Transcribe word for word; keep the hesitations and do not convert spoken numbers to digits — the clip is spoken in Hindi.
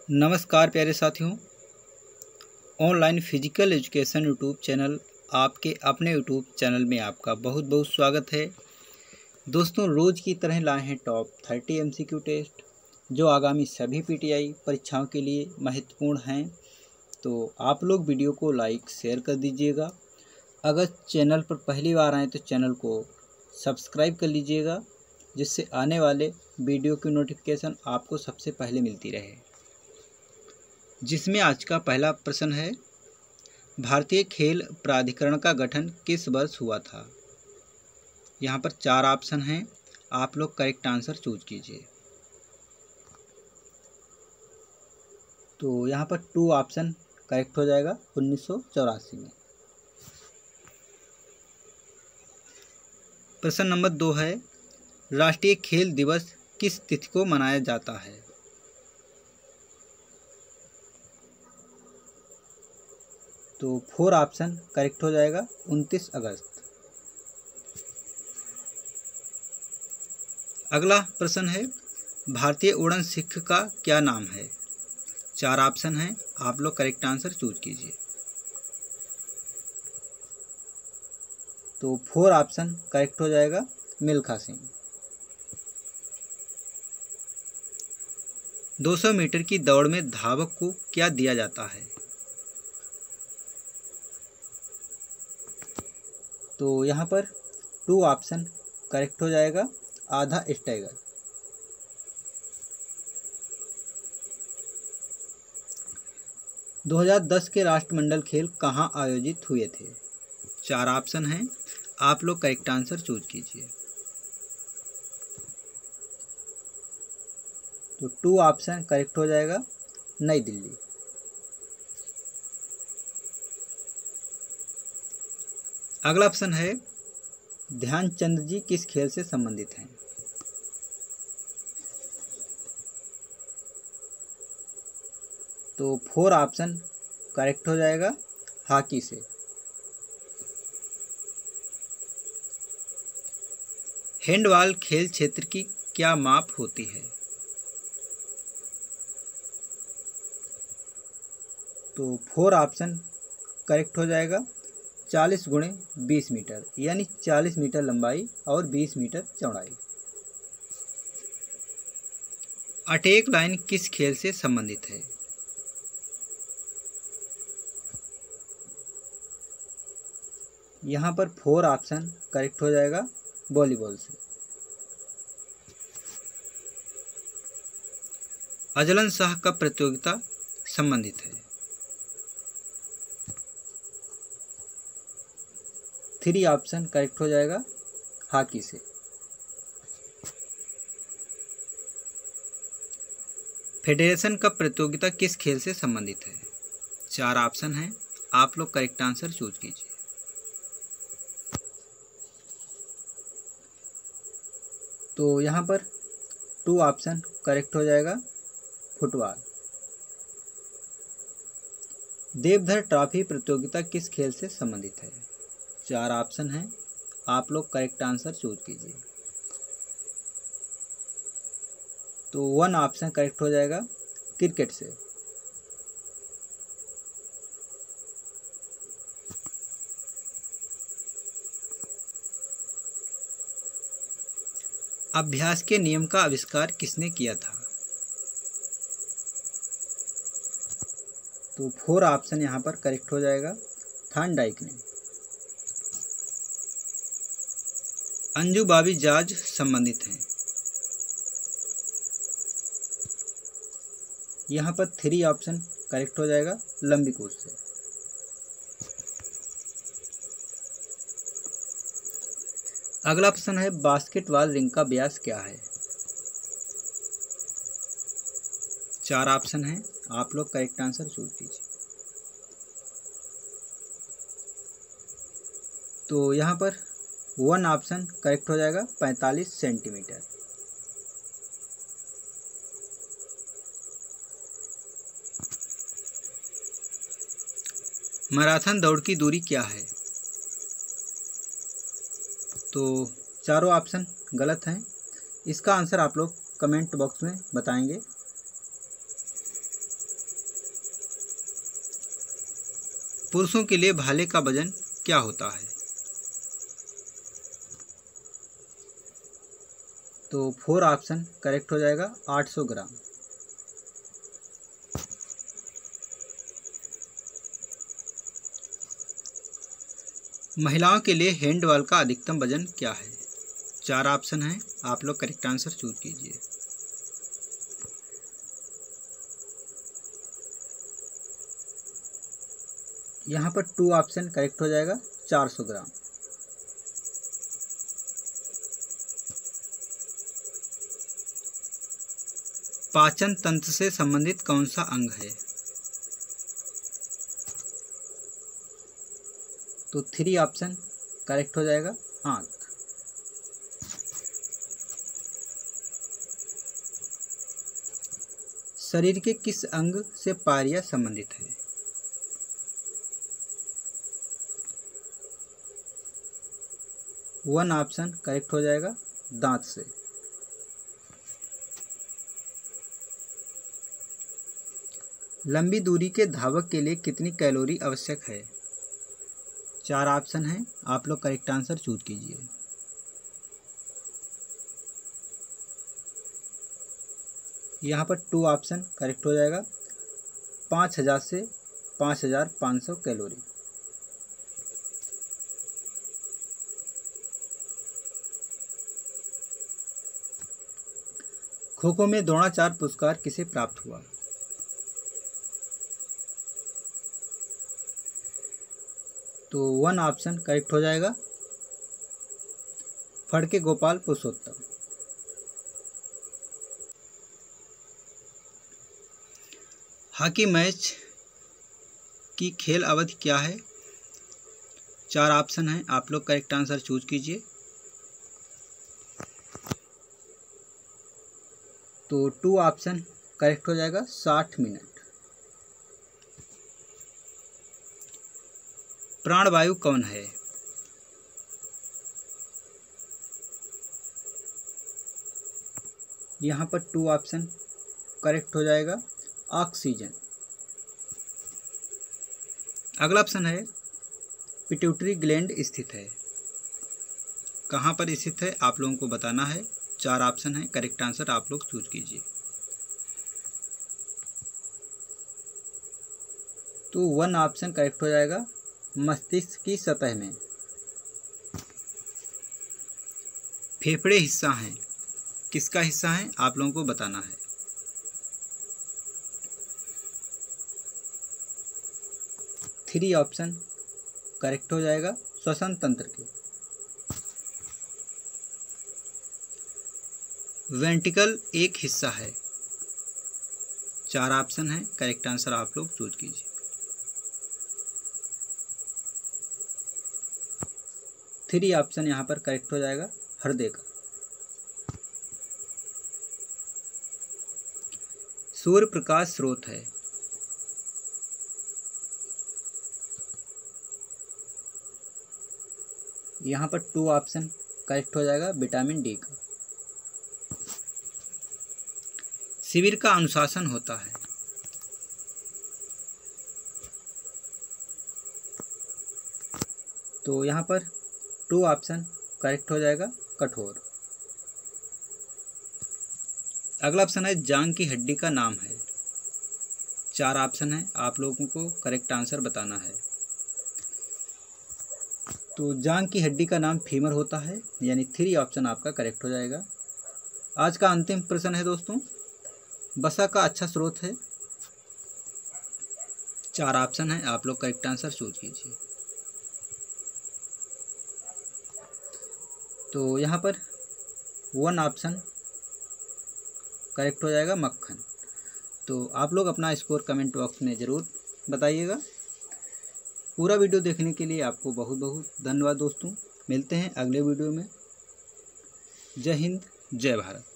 नमस्कार प्यारे साथियों, online physical education YouTube channel आपके अपने यूट्यूब चैनल में आपका बहुत बहुत स्वागत है। दोस्तों, रोज़ की तरह लाए हैं टॉप थर्टी एमसीक्यू टेस्ट जो आगामी सभी पीटीआई परीक्षाओं के लिए महत्वपूर्ण हैं। तो आप लोग वीडियो को लाइक शेयर कर दीजिएगा। अगर चैनल पर पहली बार आएँ तो चैनल को सब्सक्राइब कर लीजिएगा, जिससे आने वाले वीडियो की नोटिफिकेशन आपको सबसे पहले मिलती रहे। जिसमें आज का पहला प्रश्न है, भारतीय खेल प्राधिकरण का गठन किस वर्ष हुआ था। यहाँ पर चार ऑप्शन हैं, आप लोग करेक्ट आंसर चूज कीजिए। तो यहाँ पर टू ऑप्शन करेक्ट हो जाएगा, उन्नीस सौ चौरासी में। प्रश्न नंबर दो है, राष्ट्रीय खेल दिवस किस तिथि को मनाया जाता है। तो फोर ऑप्शन करेक्ट हो जाएगा, उनतीस अगस्त। अगला प्रश्न है, भारतीय उड़न सिख का क्या नाम है। चार ऑप्शन हैं, आप लोग करेक्ट आंसर चूज कीजिए। तो फोर ऑप्शन करेक्ट हो जाएगा, मिल्खा सिंह। दो सौ मीटर की दौड़ में धावक को क्या दिया जाता है। तो यहाँ पर टू ऑप्शन करेक्ट हो जाएगा, आधा स्टैगर। दो हज़ार दस के राष्ट्रमंडल खेल कहाँ आयोजित हुए थे। चार ऑप्शन हैं, आप लोग करेक्ट आंसर चूज कीजिए। तो टू ऑप्शन करेक्ट हो जाएगा, नई दिल्ली। अगला ऑप्शन है, ध्यानचंद जी किस खेल से संबंधित हैं। तो फोर ऑप्शन करेक्ट हो जाएगा, हॉकी से। हैंडबॉल खेल क्षेत्र की क्या माप होती है। तो फोर ऑप्शन करेक्ट हो जाएगा, चालीस गुणे बीस मीटर, यानी चालीस मीटर लंबाई और बीस मीटर चौड़ाई। अटैक लाइन किस खेल से संबंधित है। यहाँ पर फोर ऑप्शन करेक्ट हो जाएगा, वॉलीबॉल से। अजलन शाह का प्रतियोगिता संबंधित है। थ्री ऑप्शन करेक्ट हो जाएगा, हॉकी से। फेडरेशन कप प्रतियोगिता किस खेल से संबंधित है। चार ऑप्शन हैं, आप लोग करेक्ट आंसर चूज कीजिए। तो यहाँ पर टू ऑप्शन करेक्ट हो जाएगा, फुटबॉल। देवधर ट्रॉफी प्रतियोगिता किस खेल से संबंधित है। चार ऑप्शन हैं, आप लोग करेक्ट आंसर चूज कीजिए। तो वन ऑप्शन करेक्ट हो जाएगा, क्रिकेट से। अभ्यास के नियम का आविष्कार किसने किया था। तो फोर ऑप्शन यहाँ पर करेक्ट हो जाएगा, थॉर्नडाइक ने। अंजू बाबी जाज संबंधित हैं। यहाँ पर थ्री ऑप्शन करेक्ट हो जाएगा, लंबी कूद से। अगला प्रश्न है, बास्केटबॉल रिंग का व्यास क्या है। चार ऑप्शन हैं, आप लोग करेक्ट आंसर चूज कीजिए। तो यहाँ पर वन ऑप्शन करेक्ट हो जाएगा, पैंतालीस सेंटीमीटर। मैराथन दौड़ की दूरी क्या है। तो चारों ऑप्शन गलत हैं, इसका आंसर आप लोग कमेंट बॉक्स में बताएंगे। पुरुषों के लिए भाले का वजन क्या होता है? तो फोर ऑप्शन करेक्ट हो जाएगा, आठ सौ ग्राम। महिलाओं के लिए हैंडबॉल का अधिकतम वजन क्या है? चार ऑप्शन हैं, आप लोग करेक्ट आंसर चूज कीजिए। यहाँ पर टू ऑप्शन करेक्ट हो जाएगा, चार सौ ग्राम। पाचन तंत्र से संबंधित कौन सा अंग है? तो थ्री ऑप्शन करेक्ट हो जाएगा, आंत। शरीर के किस अंग से पारिया संबंधित है? वन ऑप्शन करेक्ट हो जाएगा, दांत से। लंबी दूरी के धावक के लिए कितनी कैलोरी आवश्यक है? चार ऑप्शन हैं, आप लोग करेक्ट आंसर चूज कीजिए। यहाँ पर टू ऑप्शन करेक्ट हो जाएगा, पाँच हजार से पाँच हजार पाँच सौ कैलोरी। खो खो में द्रोणाचार्य पुरस्कार किसे प्राप्त हुआ? तो वन ऑप्शन करेक्ट हो जाएगा, फड़के गोपाल पुरुषोत्तम। हॉकी मैच की खेल अवधि क्या है? चार ऑप्शन हैं, आप लोग करेक्ट आंसर चूज कीजिए। तो टू ऑप्शन करेक्ट हो जाएगा, साठ मिनट। प्राणवायु कौन है? यहाँ पर टू ऑप्शन करेक्ट हो जाएगा, ऑक्सीजन। अगला ऑप्शन है, पिट्यूटरी ग्लैंड स्थित है। कहाँ पर स्थित है आप लोगों को बताना है। चार ऑप्शन है, करेक्ट आंसर आप लोग चूज कीजिए। तो वन ऑप्शन करेक्ट हो जाएगा, मस्तिष्क की सतह में। फेफड़े हिस्सा हैं, किसका हिस्सा है आप लोगों को बताना है। थ्री ऑप्शन करेक्ट हो जाएगा, श्वसन तंत्र के। वेंट्रिकल एक हिस्सा है। चार ऑप्शन है, करेक्ट आंसर आप लोग चूज कीजिए। थ्री ऑप्शन यहाँ पर करेक्ट हो जाएगा, हृदय का। सूर्य प्रकाश स्रोत है। यहाँ पर टू ऑप्शन करेक्ट हो जाएगा, विटामिन डी का। शिविर का अनुशासन होता है। तो यहाँ पर टू ऑप्शन करेक्ट हो जाएगा, कठोर। अगला ऑप्शन है, जांग की हड्डी का नाम है। चार ऑप्शन है, आप लोगों को करेक्ट आंसर बताना है। तो जांग की हड्डी का नाम फीमर होता है, यानी थ्री ऑप्शन आपका करेक्ट हो जाएगा। आज का अंतिम प्रश्न है दोस्तों, वसा का अच्छा स्रोत है। चार ऑप्शन है, आप लोग करेक्ट आंसर चूज कीजिए। तो यहाँ पर वन ऑप्शन करेक्ट हो जाएगा, मक्खन। तो आप लोग अपना स्कोर कमेंट बॉक्स में ज़रूर बताइएगा। पूरा वीडियो देखने के लिए आपको बहुत बहुत धन्यवाद दोस्तों। मिलते हैं अगले वीडियो में। जय हिंद, जय भारत।